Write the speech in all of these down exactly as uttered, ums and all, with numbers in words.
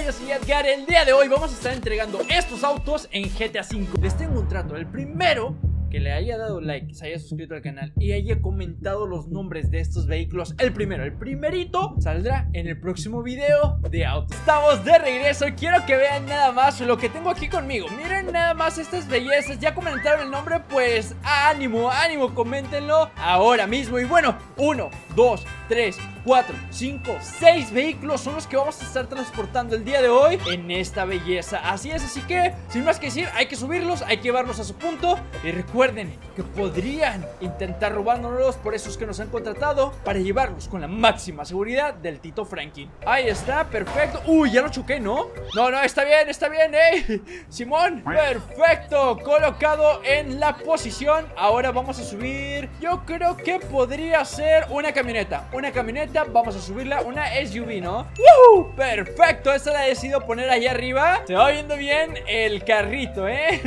yo soy Edgar. El día de hoy vamos a estar entregando estos autos en G T A cinco. Les tengo un trato, el primero que le haya dado like, se haya suscrito al canal y haya comentado los nombres de estos vehículos, el primero, el primerito, saldrá en el próximo video de autos. Estamos de regreso y quiero que vean nada más lo que tengo aquí conmigo. Miren nada más estas bellezas. Ya comentaron el nombre, pues ánimo, ánimo, coméntenlo ahora mismo. Y bueno, uno, dos, tres, cuatro, cinco, seis vehículos son los que vamos a estar transportando el día de hoy en esta belleza. Así es, así que sin más que decir, hay que subirlos, hay que llevarlos a su punto. Y recuerden que podrían intentar robándonos, por eso es que nos han contratado, para llevarlos con la máxima seguridad del Tito Franklin. Ahí está, perfecto. Uy, ya lo choqué, ¿no? No, no, está bien, está bien, eh Simón, perfecto, colocado en la posición. Ahora vamos a subir, yo creo que podría ser una camioneta. Una camioneta, vamos a subirla, una S U V, ¿no? ¡Woo! Perfecto, esta la he decidido poner ahí arriba. Se va viendo bien el carrito, ¿eh?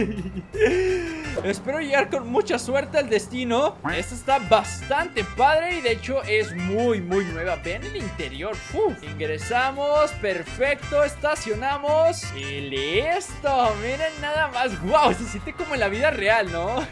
Espero llegar con mucha suerte al destino. Esta está bastante padre y de hecho es muy, muy nueva. Ven el interior. Uf. Ingresamos, perfecto, estacionamos y listo. Miren nada más. Wow, se siente como en la vida real, ¿no?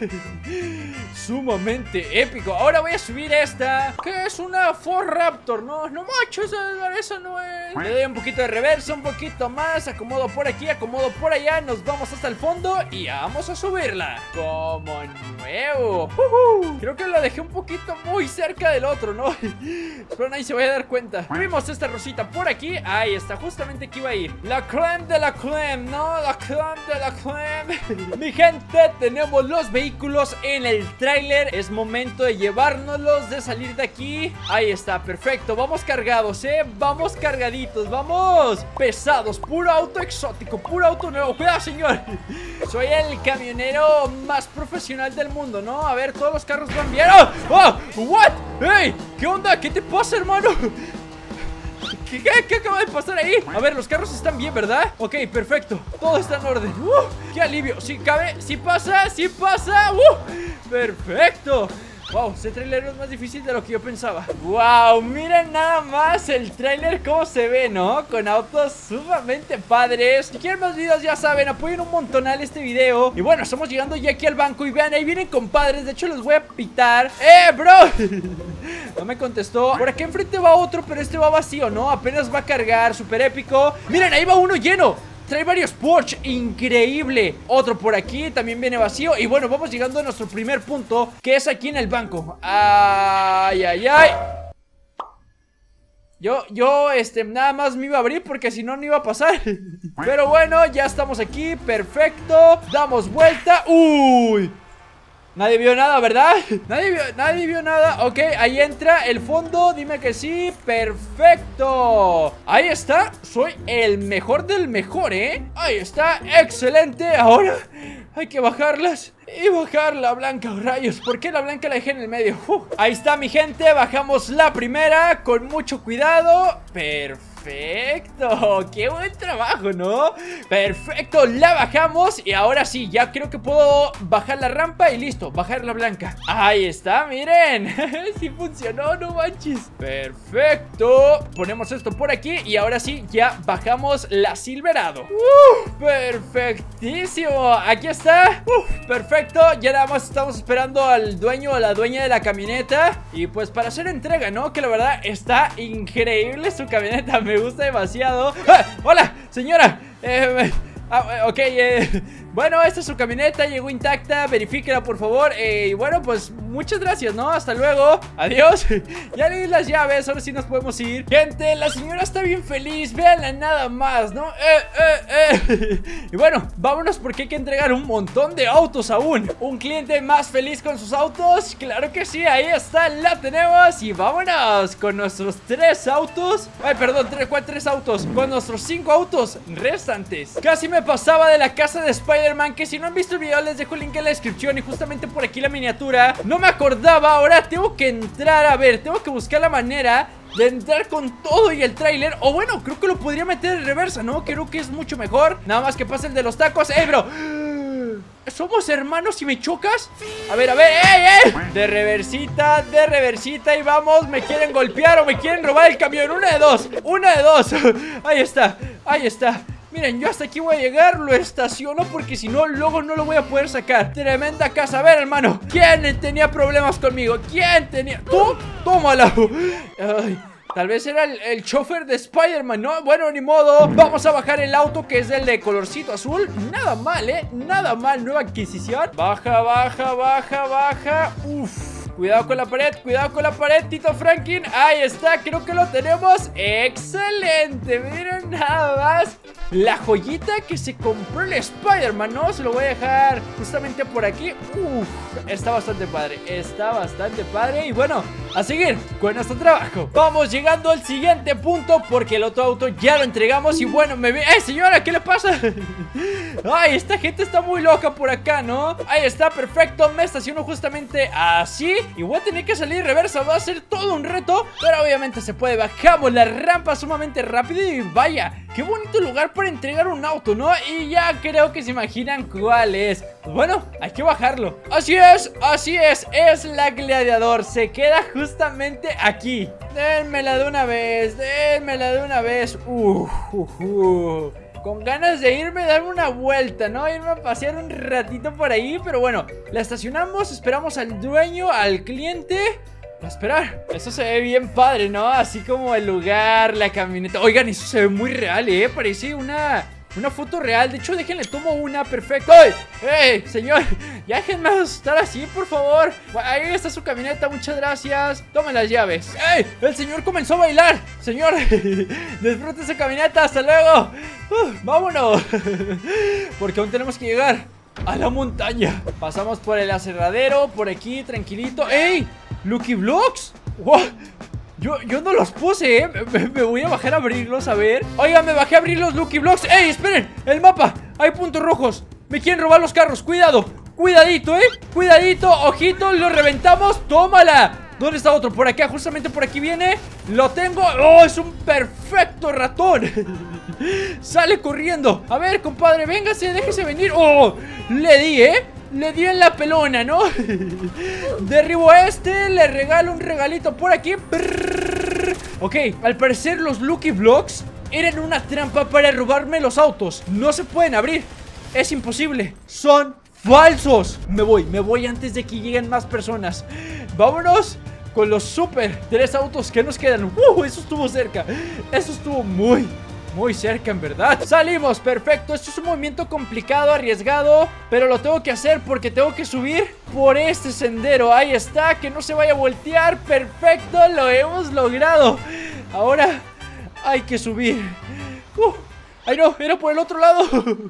Sumamente épico. Ahora voy a subir esta, que es una Ford Raptor. No, no macho, esa, esa no es. Le doy un poquito de reversa, un poquito más. Acomodo por aquí, acomodo por allá. Nos vamos hasta el fondo y vamos a subirla como nuevo. uh-huh. Creo que lo dejé un poquito muy cerca del otro, ¿no? Espero nadie se vaya a dar cuenta. Vimos esta rosita por aquí. Ahí está, justamente aquí va a ir la creme de la creme, ¿no? La creme de la creme. Mi gente, tenemos los vehículos en el tráiler. Es momento de llevárnoslos, de salir de aquí. Ahí está, perfecto. Vamos cargados, ¿eh? Vamos cargaditos, vamos pesados. Puro auto exótico, puro auto nuevo. Cuidado, señor. Soy el camionero más profesional del mundo, ¿no? A ver, todos los carros van bien. ¡Oh! ¡Oh! ¿What? ¡Ey! ¿Qué onda? ¿Qué te pasa, hermano? ¿Qué, qué, ¿Qué acaba de pasar ahí? A ver, los carros están bien, ¿verdad? Ok, perfecto, todo está en orden. uh, ¡Qué alivio! ¿Sí cabe? ¿Sí pasa? ¿Sí pasa? Uh, ¡Perfecto! Wow, ese tráiler es más difícil de lo que yo pensaba. Wow, miren nada más el tráiler cómo se ve, ¿no? Con autos sumamente padres. Si quieren más videos, ya saben, apoyen un montonal este video. Y bueno, estamos llegando ya aquí al banco. Y vean, ahí vienen compadres. De hecho, les voy a pitar. ¡Eh, bro! No me contestó. Por aquí enfrente va otro, pero este va vacío, ¿no? Apenas va a cargar, súper épico. Miren, ahí va uno lleno. Trae varios Porsche, increíble. Otro por aquí, también viene vacío. Y bueno, vamos llegando a nuestro primer punto, que es aquí en el banco. Ay, ay, ay. Yo, yo, este, nada más me iba a abrir porque si no, no iba a pasar. Pero bueno, ya estamos aquí, perfecto. Damos vuelta. Uy. Nadie vio nada, ¿verdad? Nadie vio, nadie vio nada. Ok, ahí entra el fondo. Dime que sí, perfecto. Ahí está, soy el mejor del mejor, ¿eh? Ahí está, excelente. Ahora hay que bajarlas y bajar la blanca, rayos. ¿Por qué la blanca la dejé en el medio? Uh, ahí está, mi gente, bajamos la primera con mucho cuidado. Perfecto. Perfecto, qué buen trabajo, ¿no? Perfecto, la bajamos. Y ahora sí, ya creo que puedo bajar la rampa y listo, bajar la blanca. Ahí está, miren. Sí funcionó, no manches. Perfecto, ponemos esto por aquí. Y ahora sí, ya bajamos la Silverado. uh, Perfectísimo, aquí está. uh, Perfecto, ya nada más estamos esperando al dueño o la dueña de la camioneta. Y pues para hacer entrega, ¿no? Que la verdad está increíble su camioneta. Me gusta demasiado. ¡Ah! ¡Hola, señora! Eh, ah, ok, eh, bueno, esta es su camioneta, llegó intacta, verifíquela por favor. eh, Y bueno, pues muchas gracias, ¿no? Hasta luego, adiós. Ya le di las llaves, ahora sí nos podemos ir. Gente, la señora está bien feliz, véanla nada más, ¿no? Eh, eh, eh Y bueno, vámonos porque hay que entregar un montón de autos aún. Un cliente más feliz con sus autos, claro que sí, ahí está, la tenemos. Y vámonos con nuestros tres autos. Ay, perdón, tres, ¿cuál tres autos? Con nuestros cinco autos restantes. Casi me pasaba de la casa de Spider-Man, que si no han visto el video les dejo el link en la descripción. Y justamente por aquí la miniatura. No me acordaba, ahora tengo que entrar. A ver, tengo que buscar la manera de entrar con todo y el tráiler. O bueno, creo que lo podría meter en reversa, ¿no? Creo que es mucho mejor. Nada más que pase el de los tacos. ¡Ey, bro! ¿Somos hermanos y me chocas? A ver, a ver, ¡ey, ey! De reversita, de reversita y vamos. ¿Me quieren golpear o me quieren robar el camión? Una de dos, una de dos. Ahí está, ahí está. Miren, yo hasta aquí voy a llegar, lo estaciono porque si no, luego no lo voy a poder sacar. Tremenda casa. A ver, hermano, ¿quién tenía problemas conmigo? ¿Quién tenía? ¿Tú? Tómala. Ay, tal vez era el, el chofer de Spider-Man, ¿no? Bueno, ni modo. Vamos a bajar el auto que es el de colorcito azul. Nada mal, ¿eh? Nada mal, nueva adquisición. Baja, baja, baja, baja. Uf. Cuidado con la pared, cuidado con la pared, Tito Franklin. Ahí está, creo que lo tenemos. ¡Excelente! Miren nada más la joyita que se compró el Spider-Man, ¿no? Se lo voy a dejar justamente por aquí. Uf, está bastante padre, está bastante padre. Y bueno, a seguir con nuestro trabajo. Vamos llegando al siguiente punto porque el otro auto ya lo entregamos. Y bueno, me ve... ¡Eh, señora! ¿Qué le pasa? Ay, esta gente está muy loca por acá, ¿no? Ahí está, perfecto. Me estaciono justamente así. Y voy a tener que salir reversa. Va a ser todo un reto, pero obviamente se puede. Bajamos la rampa sumamente rápido. Y vaya, qué bonito lugar para entregar un auto, ¿no? Y ya creo que se imaginan cuál es. Pues bueno, hay que bajarlo. Así es, así es. Es la Gladiador. Se queda justamente aquí. Denmela de una vez, denmela de una vez. Uf, uf, uf. Con ganas de irme, darme una vuelta, ¿no? Irme a pasear un ratito por ahí. Pero bueno, la estacionamos, esperamos al dueño, al cliente. A esperar. Eso se ve bien padre, ¿no? Así como el lugar, la camioneta. Oigan, eso se ve muy real, ¿eh? Parece una... Una foto real, de hecho déjenle tomo una, perfecto. ¡Ey! ¡Ey, señor! Ya déjenme asustar así, por favor. Ahí está su camioneta, muchas gracias. Tomen las llaves. ¡Ey! El señor comenzó a bailar. Señor, disfrute esa camioneta, hasta luego. uh, Vámonos. Porque aún tenemos que llegar a la montaña. Pasamos por el aserradero, por aquí, tranquilito. ¡Ey! ¡Lucky Blocks! ¡Wow! Yo, yo no los puse, ¿eh? Me, me voy a bajar a abrirlos, a ver. Oiga, me bajé a abrir los Lucky Blocks. ¡Ey, esperen! ¡El mapa! Hay puntos rojos. Me quieren robar los carros. Cuidado. Cuidadito, ¿eh? Cuidadito. Ojito, lo reventamos. ¡Tómala! ¿Dónde está otro? Por acá, justamente por aquí viene. Lo tengo. ¡Oh, es un perfecto ratón! Sale corriendo. A ver, compadre, véngase, déjese venir. ¡Oh! Le di, ¿eh? Le di en la pelona, ¿no? Derribo a este, le regalo un regalito por aquí. Ok, al parecer los Lucky Blocks eran una trampa para robarme los autos. No se pueden abrir, es imposible. Son falsos. Me voy, me voy antes de que lleguen más personas. Vámonos con los super tres autos que nos quedan. Uh, eso estuvo cerca. Eso estuvo muy... muy cerca, en verdad. Salimos, perfecto. Esto es un movimiento complicado, arriesgado, pero lo tengo que hacer porque tengo que subir por este sendero. Ahí está, que no se vaya a voltear. Perfecto, lo hemos logrado. Ahora hay que subir. uh, Ay no, era por el otro lado.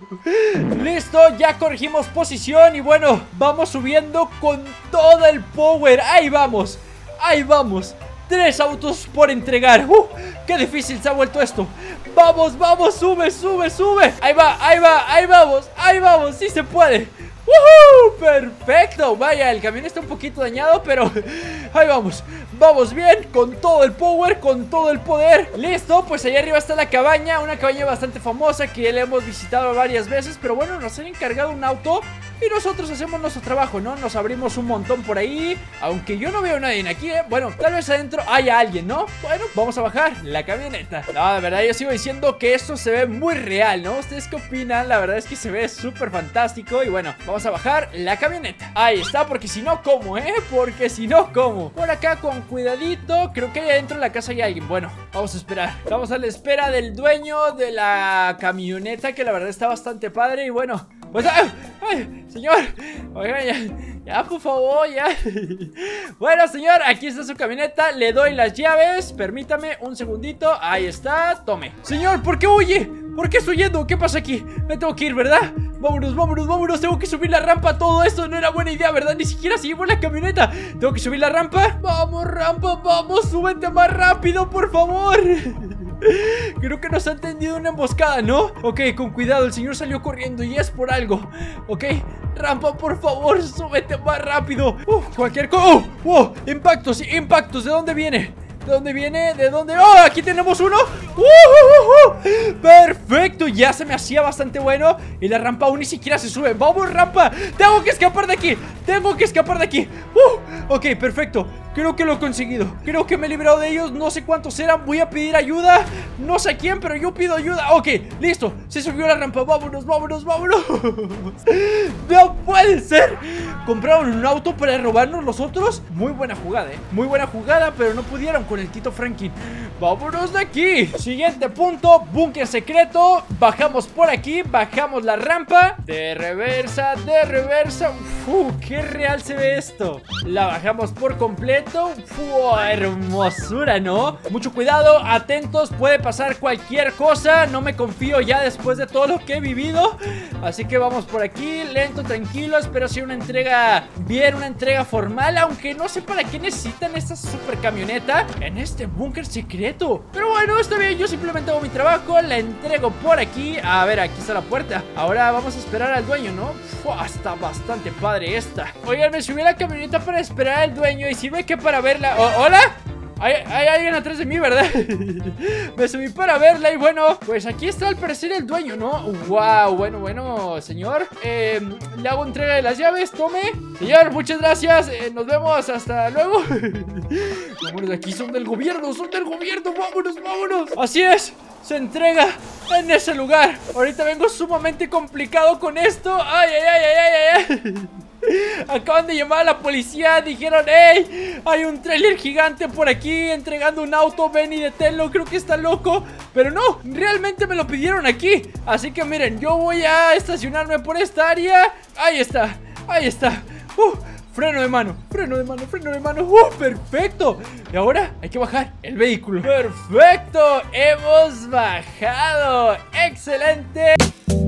Listo, ya corregimos posición. Y bueno, vamos subiendo con todo el power. Ahí vamos, ahí vamos. Tres autos por entregar. uh, Qué difícil se ha vuelto esto. Vamos, vamos, sube, sube, sube. Ahí va, ahí va, ahí vamos. Ahí vamos, sí se puede. ¡Woohoo! Perfecto. Vaya, el camión está un poquito dañado, pero ahí vamos. Vamos bien, con todo el power, con todo el poder. Listo, pues allá arriba está la cabaña. Una cabaña bastante famosa que ya la hemos visitado varias veces. Pero bueno, nos han encargado un auto y nosotros hacemos nuestro trabajo, ¿no? Nos abrimos un montón por ahí. Aunque yo no veo a nadie aquí, ¿eh? Bueno, tal vez adentro haya alguien, ¿no? Bueno, vamos a bajar la camioneta. No, de verdad yo sigo diciendo que esto se ve muy real, ¿no? ¿Ustedes qué opinan? La verdad es que se ve súper fantástico. Y bueno, vamos a bajar la camioneta. Ahí está, porque si no, ¿cómo, eh? Porque si no, ¿cómo? Por acá con cuidadito. Creo que ahí adentro de la casa hay alguien. Bueno, vamos a esperar. Estamos a la espera del dueño de la camioneta, que la verdad está bastante padre. Y bueno, pues... ¡ay! ¡Ay! Señor, oigan, ya, ya, por favor, ya. Bueno, señor, aquí está su camioneta. Le doy las llaves, permítame un segundito. Ahí está, tome. Señor, ¿por qué huye? ¿Por qué estoy yendo? ¿Qué pasa aquí? Me tengo que ir, ¿verdad? Vámonos, vámonos, vámonos. Tengo que subir la rampa. Todo esto no era buena idea, ¿verdad? Ni siquiera seguimos la camioneta. Tengo que subir la rampa. Vamos, rampa, vamos. Súbete más rápido, por favor. Creo que nos ha tendido una emboscada, ¿no? Ok, con cuidado, el señor salió corriendo y es por algo. Ok, rampa, por favor, súbete más rápido. Uf, cualquier cosa. ¡Oh! ¡Oh! Impactos, impactos, ¿de dónde viene? ¿De dónde viene? ¿De dónde? ¡Oh! Aquí tenemos uno. ¡Uh, uh, uh, uh! Perfecto, ya se me hacía bastante bueno. Y la rampa aún ni siquiera se sube. ¡Vamos, rampa! ¡Tengo que escapar de aquí! ¡Tengo que escapar de aquí! Uh, ok, perfecto. Creo que lo he conseguido. Creo que me he librado de ellos. No sé cuántos eran. Voy a pedir ayuda. No sé a quién, pero yo pido ayuda. Ok, listo. Se subió la rampa. Vámonos, vámonos, vámonos. No puede ser. ¿Compraron un auto para robarnos los otros? Muy buena jugada, eh. Muy buena jugada, pero no pudieron con el Tito Franklin. Vámonos de aquí. Siguiente punto. Búnker secreto. Bajamos por aquí. Bajamos la rampa. De reversa, de reversa. Uf, qué real se ve esto. La bajamos por completo. Uf, hermosura, ¿no? Mucho cuidado, atentos. Puede pasar cualquier cosa. No me confío ya después de todo lo que he vivido. Así que vamos por aquí, lento, tranquilo. Espero sea una entrega bien, una entrega formal. Aunque no sé para qué necesitan esta super camioneta en este búnker secreto. Pero bueno, está bien, yo simplemente hago mi trabajo. La entrego por aquí. A ver, aquí está la puerta. Ahora vamos a esperar al dueño, ¿no? Uf, está bastante padre esta. Oigan, me subí a la camioneta para esperar al dueño. Y sirve que para verla. Oh, ¿hola? Hay, hay alguien atrás de mí, ¿verdad? Me subí para verla y bueno, pues aquí está al parecer el dueño, ¿no? Wow, bueno, bueno, señor, eh, le hago entrega de las llaves, tome. Señor, muchas gracias, eh, nos vemos, hasta luego. Vámonos de aquí, son del gobierno, son del gobierno, vámonos, vámonos. Así es, se entrega en ese lugar. Ahorita vengo sumamente complicado con esto. Ay, ay, ay, ay, ay, ay. Acaban de llamar a la policía. Dijeron, hey, hay un tráiler gigante por aquí entregando un auto, ven y deténlo. Creo que está loco, pero no, realmente me lo pidieron aquí. Así que miren, yo voy a estacionarme por esta área. Ahí está, ahí está. uh, Freno de mano, freno de mano, freno de mano. ¡Uh, perfecto! Y ahora hay que bajar el vehículo. ¡Perfecto! ¡Hemos bajado! ¡Excelente!